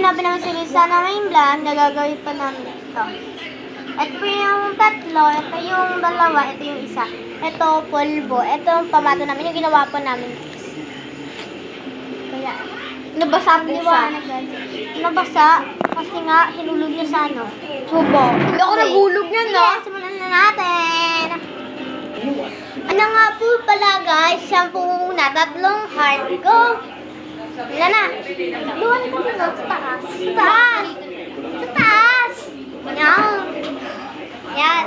sinabi naman sa Lisa na may vlog, nagagawin pa namin ito. Ito po yung tatlo, ito yung dalawa, ito yung isa. Ito, polvo. Ito yung pamato namin, yung ginawa po namin. Kaya, nabasa po siya. Nabasa, kasi nga, hinulog niya sa ano. Tubo. Hindi ako nagulog niyan, no? Sige, simulan na natin. Ano nga po pala guys, shampoo muna, tatlong heart. Go! Wala na. Doon ka dito, sa taas. Sa taas! Sa taas! Yan. Yan.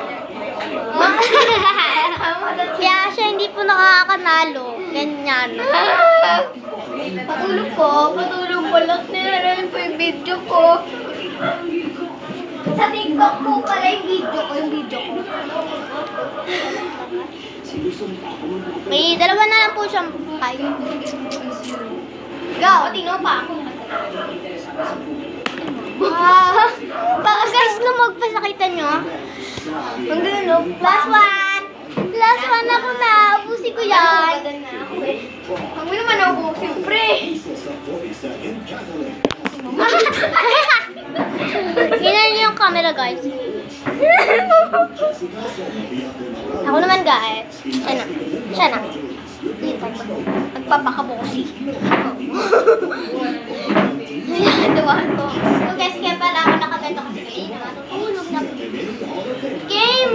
Kaya siya hindi po nakakanalo. Ganyan. Patulog ko lang. Nilalaman po yung video ko. Sa TikTok po pala yung video ko. May dalawa na lang po siyang buhay. Go, tino pa ako. Baka guys, lumagpas, nakita nyo? Hanggang no? Last one! Last one ako na. Ubusin ko yan. Ang mo naman ako, siyempre. Tingnan niyo yung camera guys. Ako naman guys. Siya na. Siya na. Nagpapakabuksi. Ayan, duwahan ko. So guys, kaya pala ako nakaganto kasi kanina natutulog na. Game!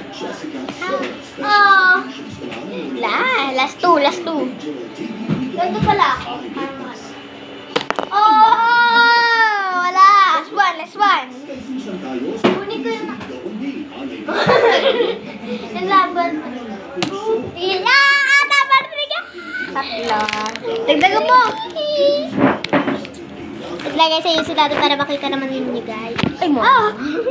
Oh! Last two. Ganto pala ako. Oh! Wala! Last one. Kunin ko yung... Nalaban. Dapat bigyan. Tatlo. Dagdagan mo. Naglagay sa iyo sila para makita naman ninyo guys. Ay mo. Oh.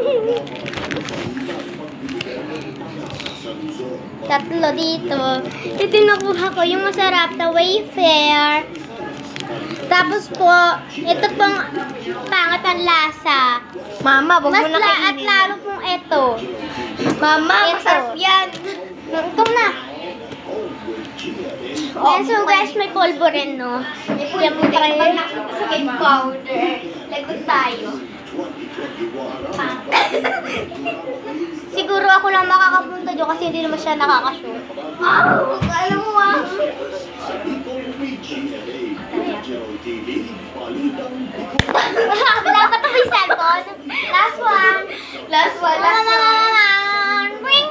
Tatlo dito. Ito yung nakuha ko, yung masarap na wafer. Tapos po, ito pong pangat ang lasa. Mama, wag mo na At kainin. lalo pong ito. Mama, Ito. masarap yan. Ito na. Oh, So guys, may polvo rin, no? Siyempre, pag nakita sa game powder, lagot tayo. Siguro ako lang makakapunta dyan kasi hindi naman siya nakakashoot. Alam mo ah. Wala pa ito yung cellphone. Last one. Last one. Ring.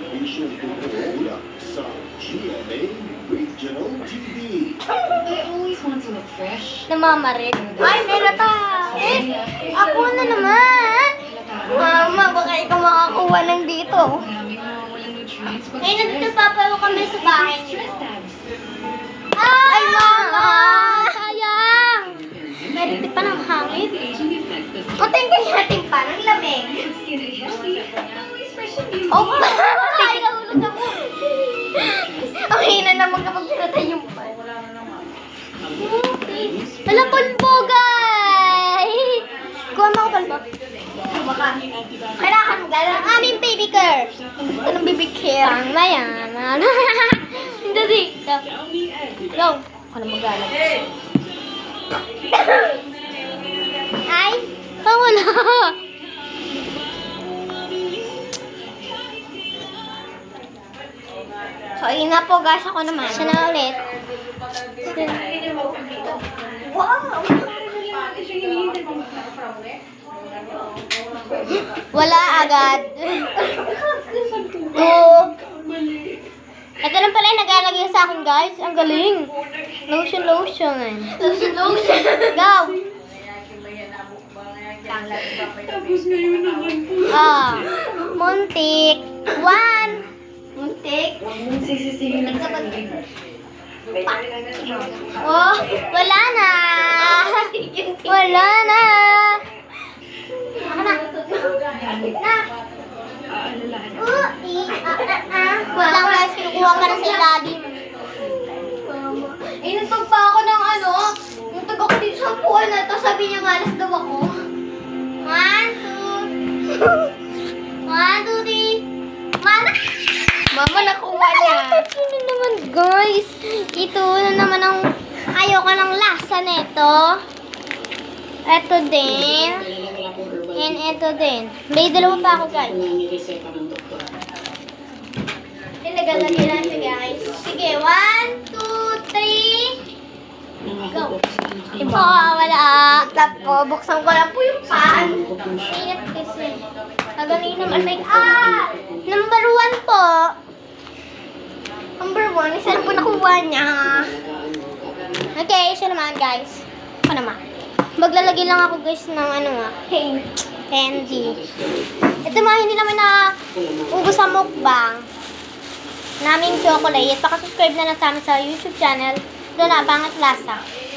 Namamarit. Ay, meron ta. Ako na naman. Mama, baka ikaw makakuha ng dito. Ay, nandito papayo kami sa bahay niyo. Ay, mama! Sayang! Meron pa ng hangin. Patay natin pa ng lamig. Oh, Ay, nahulog ako. ang hina naman kapag pinatay yung pan. Hala, pulbo, guys! Kuha mo ako pulbo. Kailangan galang Ang aming baby girl. Anong baby care? Pang mayaman. Hindi dito. Go. Ako na magalang. Ay, wala. So, ayun na po guys, ako naman. Siya na ulit. Wow! Wala agad. Oh. Ito lang pala yung nag-alagay sa akin, guys. Ang galing. Lotion. Lotion. Go. Tapos ngayon naman po. Muntik. One. Muntik. Oh, wala na. Wala na. Ako na. Na. Wala guys, kinukuha ka na sa ilalim. Eh, nagpagpa ako ng ano, nagtag ako dito sa puwan na to, sabi niya malas daw ako. 1, 2. 1, 2, 3. Mana? Mama, nakuha niya. Ito na naman guys. Ito na naman ang ayaw ka ng lasa nito. Ito din. And ito din. May dalawa pa ako, guys. Ilagalagay lang siya, guys. Sige, 1, 2, 3. Go. Ito, wala. Tapos, buksan ko lang po yung pan. Ingat kasi. Kagaling naman. Like, number 1 po. Number 1. Isa na po nakuha niya. Okay, siya naman, guys. Ako naman. Maglalagay lang ako, guys, ng candy. Ito mga hindi naman na ubos sa mukbang. Naming chocolate. Paka-subscribe na lang sa amin sa YouTube channel. Doon na, Bangat Lasa.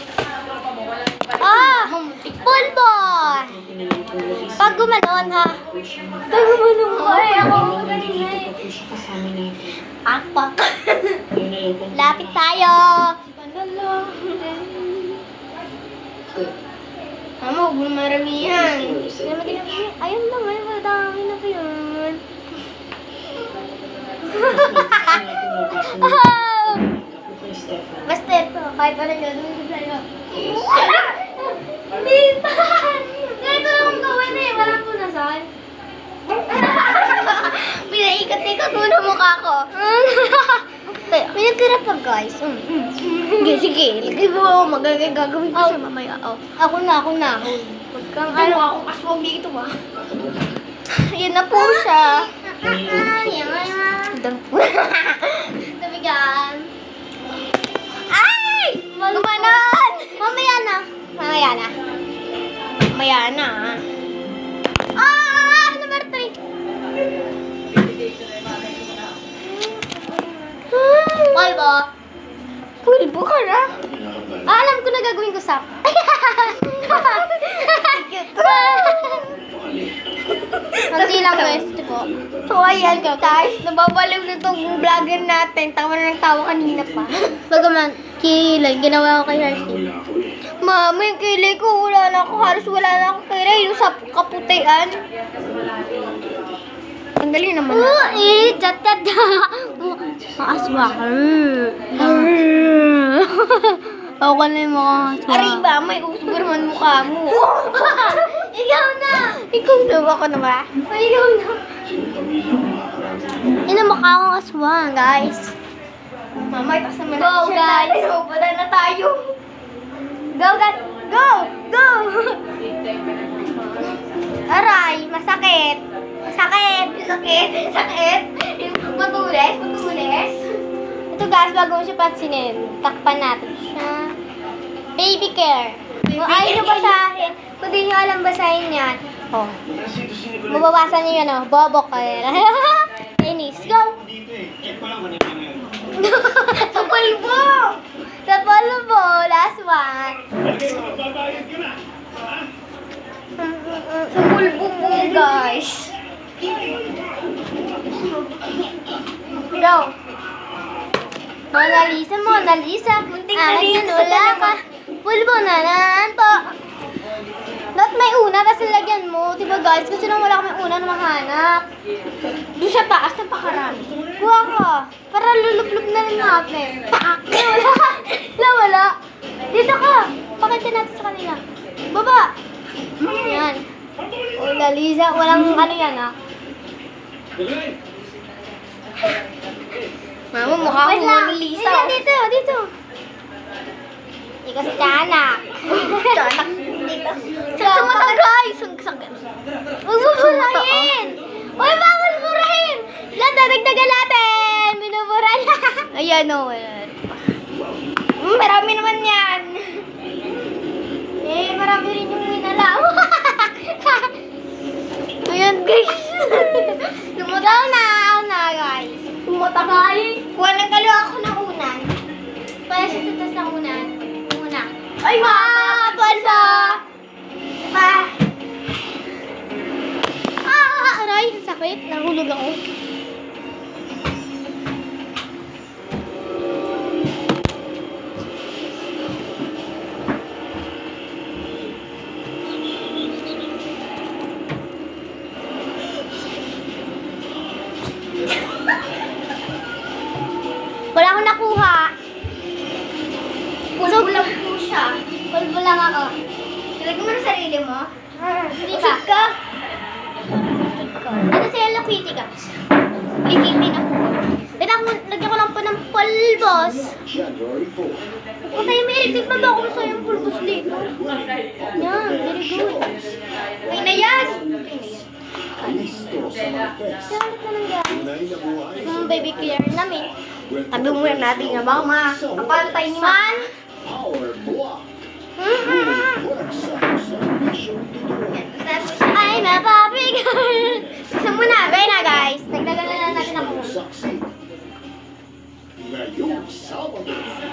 Pulbo! Pag gumanon, ha? Pag gumanon, ay, ako magaling. Apak. Lapit tayo. Mama, huwag mo maramihan. Ayun lang, ay, madami na ba yun? Basta ito, kahit ano yun, sa'yo. Hindi pa! Kahit ano kong gawin eh, walang punasan. Pinaikat-ikat mo na mukha ko. May nagtira pa, guys. Sige, lagay mo ako. Gagawin ko siya mamaya. Ako na. Huwag kang akong aswang dito, ha. Yan na po siya. Tabigan. Ay! Gumanon! Mamaya na. Number 3. Pulbo ka na? Alam ko na gagawin ko sa... Kunti lang, guys. So, ayan, guys. Nababaliw na itong vlogger natin. Tawa na ng tawa kanina pa. Bagaman, kilay. Ginawa ko kay Hershey. Mama, yung kilay ko, wala na ako. Halos wala na ako kilay. Yung sa kaputian. Ang dali naman natin. Chat. Maaswa ka. Ako na yung mga aswa. Arriba, may Superman mukha mo. Ikaw na. Ako na ba? Ikaw na. Ina mukha akong aswang, guys. Mama, ipasama na. Go, guys. Pupunta na tayo. Go, guys. Go. Aray, masakit. Sakit. Matulis. Ito, guys, bago mo siya pansinin, takpan natin siya. Baby care. Kung ayaw nyo basahin, kung di nyo alam basahin yan, mabawasan nyo yan, bobo kayo. Inis, go! Sa pulbo, last one. Sa pulbo mo, guys. Go! Mona Lisa. Akin na wala ka. Pulbo na po. Dapat may una, tapos lagyan mo. Diba, guys? Kasi nang wala kami una na mahanap. Doon sa taas, napakarami. Kuha ka. Para lulup-lup na rin natin. Wala. Dito ka. Pakita natin sa kanila. Baba. Yan. Mona Lisa. Walang ano yan, ha? Mama, mukha ko Mona Lisa. Dito. Ikaw si Tiyanak. Sa mata, guys. Huwag mo burahin. Uy, bawal burahin. Dadagdagan natin. Binubura na. Ayan, o. Marami naman yan. Marami rin yung minalaw. Ayan, guys. Lumutaw na, guys. Tumatagay. Kuha ng kalawa ako ng unan. Kaya siya sa tas ng unan. Ay, mama! Pulbo! Aray! Sakit. Nahulog ako. Wala akong nakuha. Pulbo lang po siya. Pulbo lang ako. Ilagay mo na sa mo? Hindi ka. Ano si Hello Kitty ka? May kitty na po. Lagyan ko lang po ng pulbos. January 4. Patay mo, Eric. Tignan ba kung saan yung pulbos dito? Yan, very good. Ay na yan! Listo sa Maltex. Galit na ng galit. Tunay na buhay sa Yung baby care namin. Tabi mo yan natin nga. Baka mapapantay ni Man! Power Block. Mm-mm. Works sa servisyo tuturuan. Ay, mapapi girl! Isa muna. Gaya na, guys. Nagdagan na lang natin ako. Saksi. Ngayong Sabado.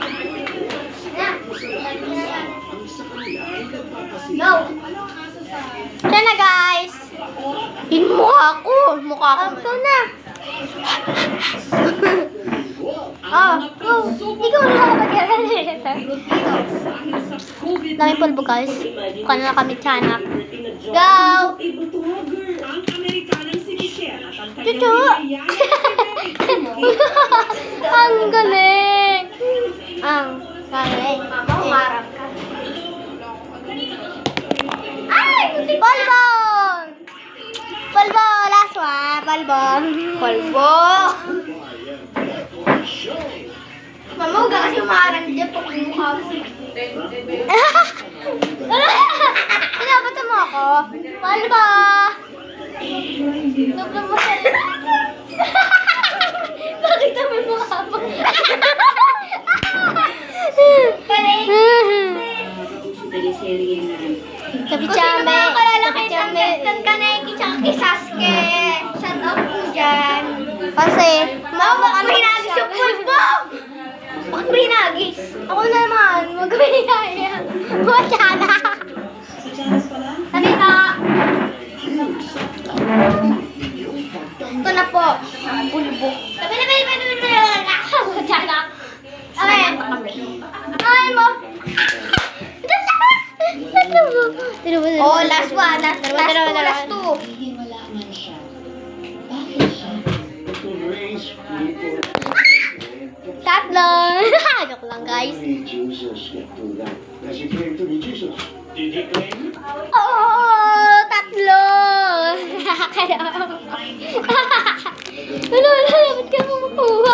Ang sa kanila ay nagpapasilip. Go! Diyan na, guys. Yun mukha ko. Mukha ko. Ikaw na. Oh, go. Ikaw na ako mag-alala. Daming pulbo, guys. Kano na kami tiyanak. Go! Ang Amerikanang si Michelle at ang Chuchu! kanyang Ang galing! Ang galing. Mama, umarap ka. Ay! Polbon! Polbo! Last one. Polbon. Polvo. Mama, huwag ka kasi umarang dyan pag mukha mo. Pinabato mo ako? Polbo! Sobrang masaya. Bakit kami mukha mo? Kapichambe. Kapichambe. Kan ka na yung kay Sasuke. Shut up po dyan. Kasi, Mama, bakit mo hinagis yung pulbo? Bakit mo hinagis? ako naman, mag-binigaya. Masyada. Sabi ka. Ito na po. Ang pulbo. Sabi na, masyada. Okay. Ay mo. Oh, last one. Last two. Tatlo. Joke lang, guys. Jesus get through that. As he came to me, Jesus. Did he claim? Oh, tatlo. Wala, ba't ka makukuha?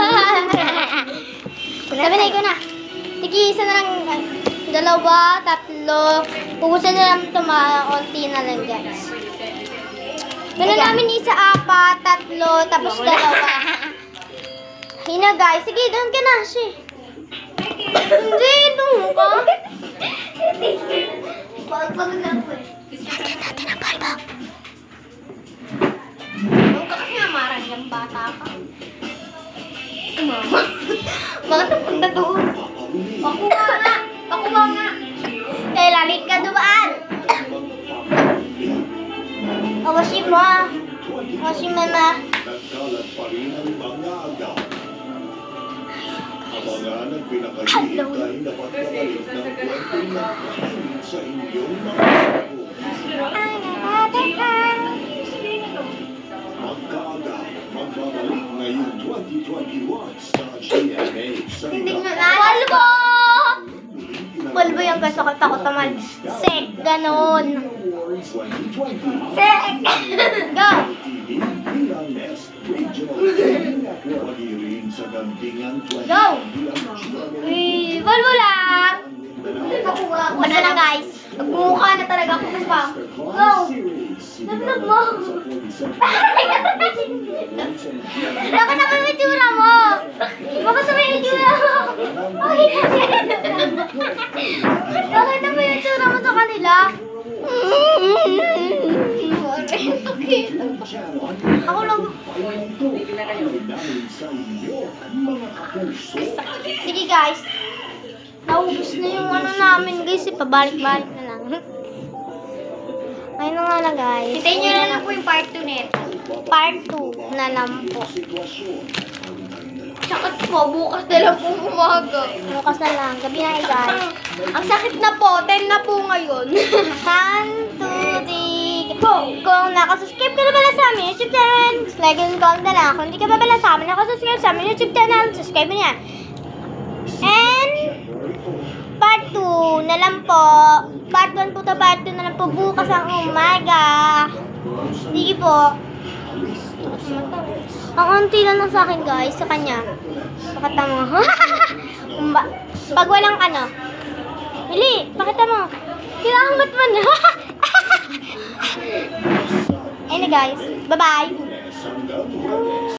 Sabi na, ikaw na. Tigi, isa na lang. Dalawa, tatlo. Pugusan na lang konti na lang, guys. Ganun namin isa, apat, tatlo, tapos dalawa. Hina, guys. Sige, doon ka na, shi. Hindi, doon ka. Pagod na po eh. Lagyan natin ang palba. Huwag ka kasi amarang yung bata ka. Mama. Bakit napunta doon? Pakuha nga. Pakuha nga. Eh, lalit ka dumaan. Awasin mo, ah. Awasin mo na. Nagkalat pa rin ang mga agaw. Abangan ang pinakahihintay na pagkabalik ng kwentong nagpahilit sa inyong mga magkaaga, magbabalik ngayong 2021 sa GMA sa Polvo! Polvo yung kasakot ako taman. Sek, ganon. Sek! Go! Go! Polvo lang! Pakuha ako Ano na, guys? Nagmumukha na talaga ako. Mas pa. Go! Naglag mo! Bakit naman yung itsura mo? Bakit naman yung itsura mo? Bakit naman yung itsura mo sa kanila? Ako lang. Sige, guys. Naubos na yung ano namin, guys. Pabalik-balik na lang. Ayun na nga lang, guys. Hintayin nyo na lang po yung part 2 nito. Part 2 na lang po. Sakit po. Bukas na lang po umaga. Bukas na lang. Gabi na, guys. Ang sakit na po. 10 na po ngayon. 1, 2, 3, go! Kung nakasubscribe ka na pala sa aming YouTube channel, like and comment na lang. Kung hindi ka pa pala sa amin, nakasubscribe sa aming YouTube channel, subscribe mo na yan. And, part 2 na lang po. Part 1 po to, part 2 na lang po bukas ang umaga. Sige po. Ang unti lang sa akin guys, sa kanya. Pakita mo. Pag walang ano. Hili, pakita mo. Kailangan mo na. Ayun na guys. Bye-bye.